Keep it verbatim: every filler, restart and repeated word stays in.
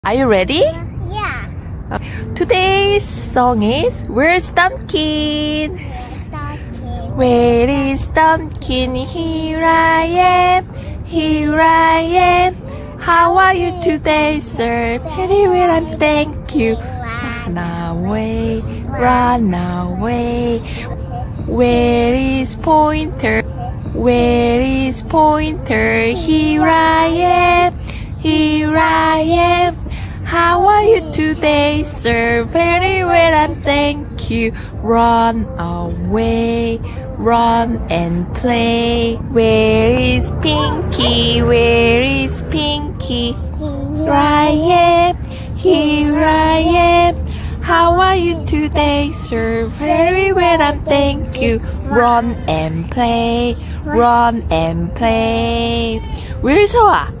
Are you ready? Yeah. Today's song is Where's Thumbkin? Thumbkin. Where is Thumbkin? Here I am, here I am. How are you today, sir? Very well, and thank you. Run away, run away. Where is Pointer? Where is Pointer? Here I am, here I am. How are you today, sir? Very well, and thank you. Run away, run and play. Where is Pinky? Where is Pinky? Here I am, here I am. How are you today, sir? Very well, and thank you. Run and play, run and play. Where's Hoa?